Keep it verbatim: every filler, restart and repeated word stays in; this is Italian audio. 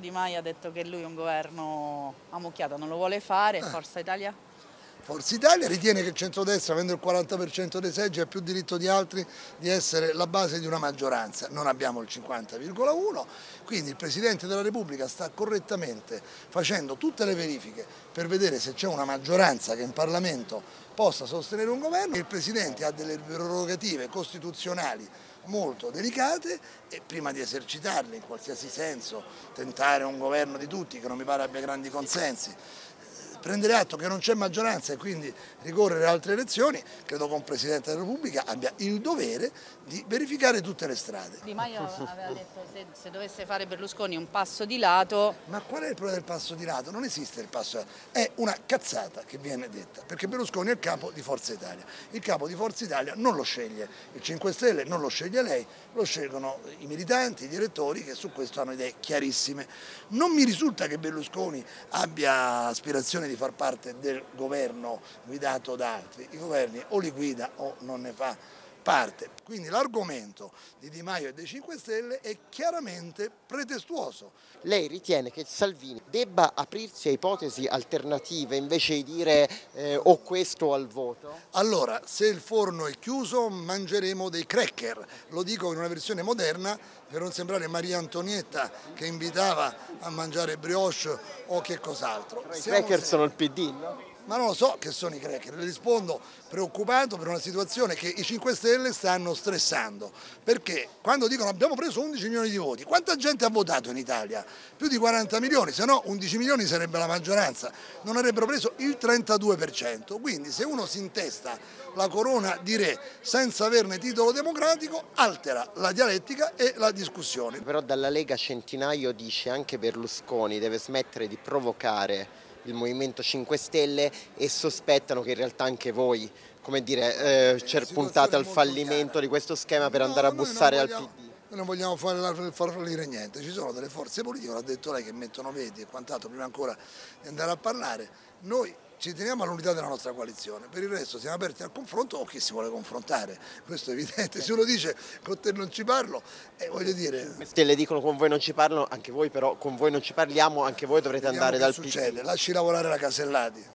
Di Maio ha detto che lui un governo ammucchiato non lo vuole fare, Forza Italia? Forza Italia ritiene che il centrodestra, avendo il quaranta per cento dei seggi, ha più diritto di altri di essere la base di una maggioranza. Non abbiamo il cinquanta virgola uno, quindi il Presidente della Repubblica sta correttamente facendo tutte le verifiche per vedere se c'è una maggioranza che in Parlamento possa sostenere un governo. Il Presidente ha delle prerogative costituzionali molto delicate e prima di esercitarle in qualsiasi senso, tentare un governo di tutti che non mi pare abbia grandi consensi, prendere atto che non c'è maggioranza e quindi ricorrere a altre elezioni, credo che un Presidente della Repubblica abbia il dovere di verificare tutte le strade. Di Maio aveva detto se, se dovesse fare Berlusconi un passo di lato. Ma qual è il problema del passo di lato? Non esiste il passo di lato, è una cazzata che viene detta, perché Berlusconi è il capo di Forza Italia. Il capo di Forza Italia non lo sceglie il cinque Stelle, non lo sceglie lei, lo scelgono i militanti, gli elettori che su questo hanno idee chiarissime. Non mi risulta che Berlusconi abbia aspirazione di far parte del governo guidato da altri. I governi o li guida o non ne fa parte. Quindi l'argomento di Di Maio e dei cinque Stelle è chiaramente pretestuoso. Lei ritiene che Salvini debba aprirsi a ipotesi alternative invece di dire eh, o questo o al voto? Allora, se il forno è chiuso mangeremo dei cracker, lo dico in una versione moderna per non sembrare Maria Antonietta che invitava a mangiare brioche o che cos'altro. I cracker sono il P D, no? Ma non lo so che sono i cracker, le rispondo preoccupato per una situazione che i cinque Stelle stanno stressando, perché quando dicono abbiamo preso undici milioni di voti, quanta gente ha votato in Italia? Più di quaranta milioni, se no undici milioni sarebbe la maggioranza, non avrebbero preso il trentadue per cento, quindi se uno si intesta la corona di re senza averne titolo democratico altera la dialettica e la discussione. Però dalla Lega Centinaio dice anche Berlusconi deve smettere di provocare il Movimento cinque Stelle e sospettano che in realtà anche voi, come dire, eh, c'è puntate al fallimento chiara di questo schema per no, andare a bussare vogliamo, al P D. Noi non vogliamo fare, far fallire niente, ci sono delle forze politiche, l'ha detto lei, che mettono veti e quant'altro prima ancora di andare a parlare. Noi ci teniamo all'unità della nostra coalizione, per il resto siamo aperti al confronto o chi si vuole confrontare, questo è evidente, se uno dice con te non ci parlo, eh, voglio dire... Stelle dicono con voi non ci parlo, anche voi però con voi non ci parliamo, anche voi dovrete andare dal P D. Succede, lasci lavorare la Casellati.